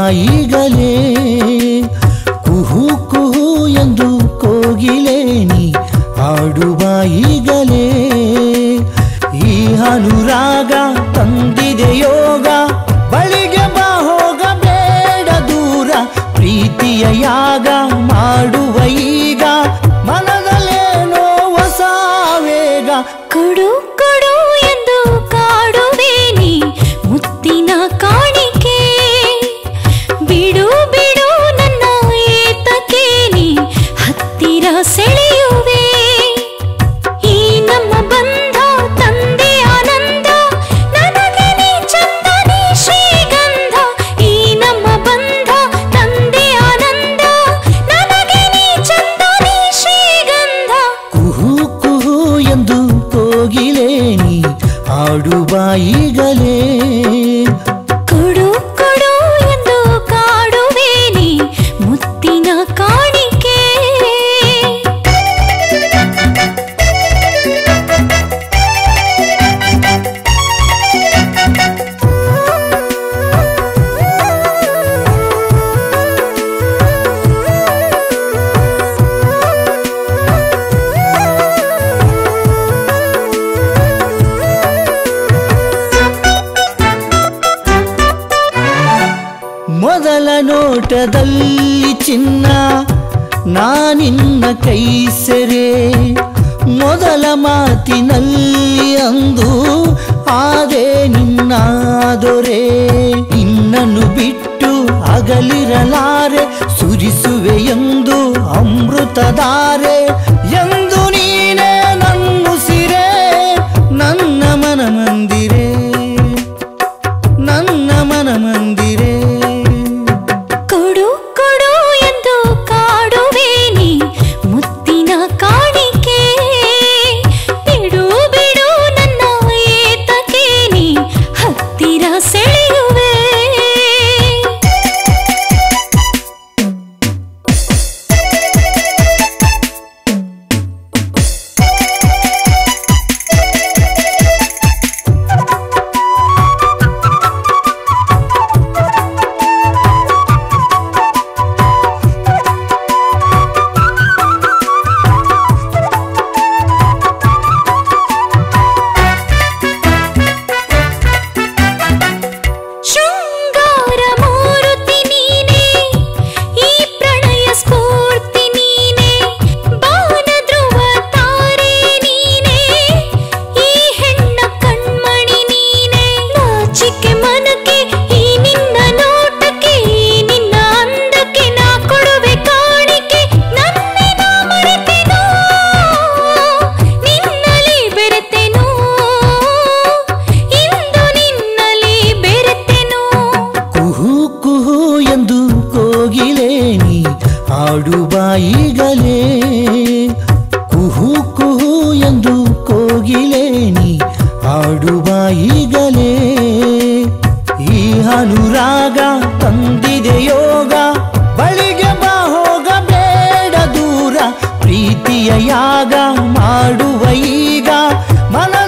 ಈಗಲೇ ಕುಹು ಕುಹು ಎಂದು ಕೋಗಿಲೆ ನೀ ಹಾಡುವ ಈಗಲೇ ಈ ಅನುರಾಗ ತಂದಿದೆ ಯೋಗ ಬಳಿಗೆ ಬಾ ಹೋಗಬೇಡ ದೂರ ಪ್ರೀತಿಯ ಯಾಗ ಮಾಡುವ ಈಗ ಮನದಲ್ಲೇನೋ ಹೊಸ ವೇಗ ಕೊಡು ಕೊಡು ಎಂದು ಕಾಡುವೆ ನೀ ಮುತ್ತಿನ ಕಾಣಿಕೆ ಬಿಡು ಬಿಡು ನನ್ನ ಏತಕ್ಕೆ ನೀ ಹತ್ತಿರ ಸೆಳೆಯುವೆ ಈ ನಮ್ಮ ಬಂಧ ತಂದೆ ಆನಂದ ನನಗೆ ನೀ ಚಂದ ನೀ ಶ್ರೀಗಂಧ ಈ ನಮ್ಮ ಬಂಧ ತಂದೆ ಆನಂದ ನನಗೆ ನೀ ಚಂದ ನೀ ಶ್ರೀಗಂಧ ಕುಹು ಕುಹು ಎಂದು ಕೋಗಿಲೆ ನೀ ಹಾಡುವ ಈಗಲೇ ಕೊಡು ಕೊಡು ಎಂದು ಕಾಡುವೆ ನೀ ಮುತ್ತಿನ ಕಾಣಿಕೆ ಮೊದಲ ನೋಟದಲ್ಲಿ ಚಿನ್ನ ನಾನಿನ್ನ ಕೈ ಸೆರೆ ಮೊದಲ ಮಾತಿನಲ್ಲಿ ಅಂದು ಆದೆ ನಿನ್ನ ದೊರೆ ಇನ್ನನ್ನು ಬಿಟ್ಟು ಅಗಲಿರಲಾರೆ ಸುರಿಸುವೆ ಎಂದು ಅಮೃತಧಾರೆ ಎಂದು ನೀನೇ ನನ್ನುಸಿರೆ ನನ್ನ ಮನ ಮಂದಿರೆ ನನ್ನ ಮನ ಮಂದಿರೆ ಕೊಡು ಕೊಡು ಎಂದು ಕಾಡುವೆ ನೀ ಮುತ್ತಿನ ಕಾಣಿಕೆ ಬಿಡು ಬಿಡು ನನ್ನ ಏತಕ್ಕೆ ನೀ ಹತ್ತಿರ ಸೆಳೆಯುವೆ ಶೃಂಗಾರ ಮೂರುತಿ ನೀನೆ ಈ ಪ್ರಣಯ ಸ್ಫೂರ್ತಿ ನೀನೆ ಬಾನ ಧ್ರುವ ತಾರೆ ನೀನೆ ಈ ಹೆಣ್ಣ ಕಣ್ಮಣಿ ನೀನೆ ನಾಚಿಕೆ ಮನಕ್ಕೆ ಈ ನಿನ್ನ ನೋಟಕ್ಕೆ ಈ ನಿನ್ನ ಅಂದಕ್ಕೆ ನಾ ಕೊಡುವೆ ಕಾಣಿಕೆ ನನ್ನೆ ನಾ ಮರೆತೆನೋ ನಿನ್ನಲಿ ಬೆರೆತೆನೋ ಇಂದು ನಿನ್ನಲಿ ಬೆರೆತೆನೋ ಕುಹು ಕುಹು ಎಂದು ಕೋಗಿಲೆ ನೀ ಹಾಡುವ ಈಗಲೇ ಕುಹು ಕುಹು ಎಂದು ಕೋಗಿಲೆ ನೀ ಹಾಡುವ ಈಗಲೇ ಈ ಅನುರಾಗ ತಂದಿದೆ ಯೋಗ ಬಳಿಗೆ ಬಾ ಹೋಗಬೇಡ ದೂರ ಪ್ರೀತಿಯ ಯಾಗ ಮಾಡುವ ಈಗ ಮನ